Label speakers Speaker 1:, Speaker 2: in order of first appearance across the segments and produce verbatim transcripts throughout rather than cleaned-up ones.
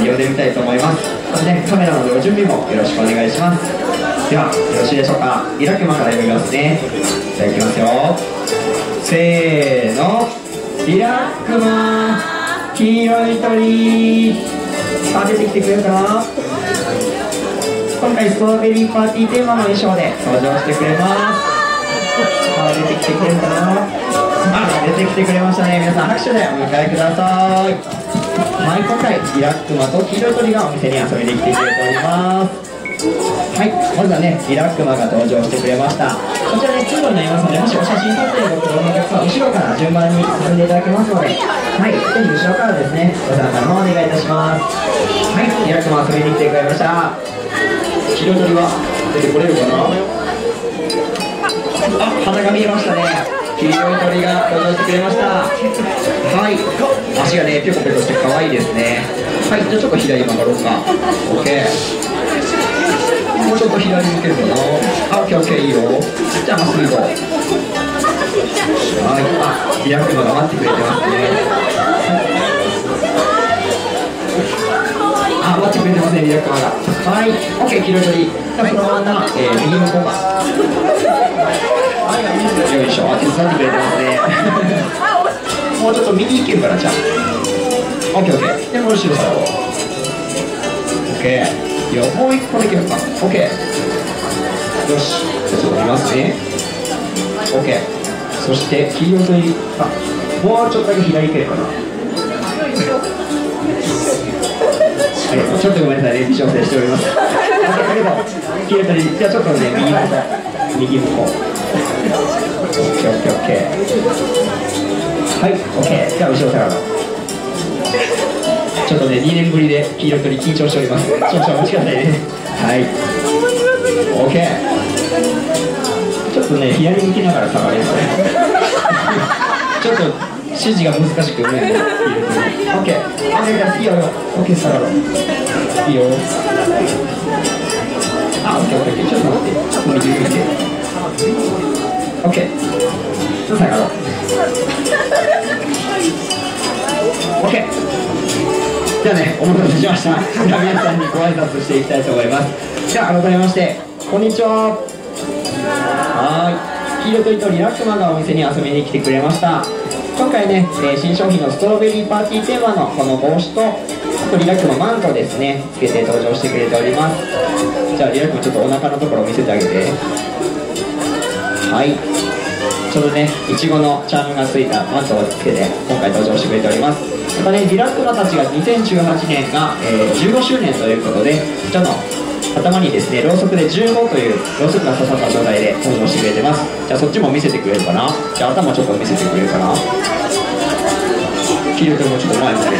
Speaker 1: 呼んでみたいと思います。そして、ね、カメラのご準備もよろしくお願いします。では、よろしいでしょうか。リラクマから読みますね。じゃあいきますよ。せーの。リラクマ黄色い鳥。さあ、出てきてくれるかな。今回ストロベリーパーティーテーマの衣装で登場してくれます。さあ、出てきてくれるかな。あ、出てきてくれましたね。皆さん拍手でお迎えください。はい、今回リラクマと黄色い鳥がお店に遊びに来てくれております。はい、まずはね、リラクマが登場してくれました。こちらね、通路になりますので、もしお写真撮影ご希望のお客さん、後ろから順番に進んでいただけますので、はい、ぜひ後ろからですね、ご参加の方お願いいたします。はい、リラクマ遊びに来てくれました。黄色い鳥は出てこれるかな。あ、鼻が見えましたね。黄色い鳥が登場してくれました。はい、足がね、ぴょこぴょこして可愛いですね。はい、じゃあちょっと左曲がろうか。オッケー。もうちょっと左向けるかな。あ、オッケーオッケー、いいよ。じゃあまっすぐ行こう。はい、あ、リラクマが待ってくれてますね。あ、待ってくれてますね、リラクマが。はい、オッケー、黄色い鳥。じゃあそのまま、えー、右向こうか。よいしょ、手伝ってくれてますね。もうちょっと右行けるから、じゃあ。オッケーオッケー。で、もう後ろ下がろう。オッケー。いや、もう一個だけやるか。オッケー。よし。じゃあちょっと見ますね。オッケー。そして、黄色といあ、もうちょっとだけ左行けるかな。はい、ちょっとごめんなさいね、微調整しております。だけど、黄色といじゃあちょっとね、右向こう。右向こう。オッケーオッケーオッケー。はい、オッケー。じゃあ後ろ下がろう。ちょっとね、にねんぶりで黄色鳥緊張しております。少々お待ちくださいね。はい。オッケー。ちょっとね、左向きながら下がれるね。ちょっと指示が難しく読めない。オッケー。あ、じゃあいいよ。オッケー、下がろう。いいよ。あ、オッケーオッケー。ちょっと待って。ちょっと右向いて。オッケー。ちょっと下がろう。オッケー。じゃあね、お待たせしました。じゃあ皆さんにご挨拶していきたいと思います。じゃあ改めまして、こんにちは。はーい。黄色とりとリラクマがお店に遊びに来てくれました。今回ね、えー、新商品のストロベリーパーティーテーマのこの帽子と、あとリラクママントですね、つけて登場してくれております。じゃあリラクマちょっとお腹のところを見せてあげて。はい。ちょうどね、いちごのチャームがついたマントをつけて今回登場してくれております。またね、リラクマたちがにせんじゅうはちねんが、えー、じゅうごしゅうねんということで、こちらの頭にですね、ろうそくでじゅうごというろうそくが刺さった状態で登場してくれてます。じゃあそっちも見せてくれるかな。じゃあ頭ちょっと見せてくれるかな。黄色くんもちょっと前向ける。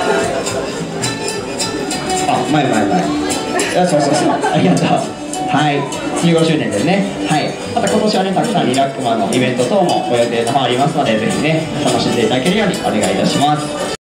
Speaker 1: あ、前前前。あ、そうそうそう。ありがとう。はい、じゅうごしゅうねんですね。はい、また今年はね、たくさんリラクマのイベント等もご予定の方ありますので、ぜひね、楽しんでいただけるようにお願いいたします。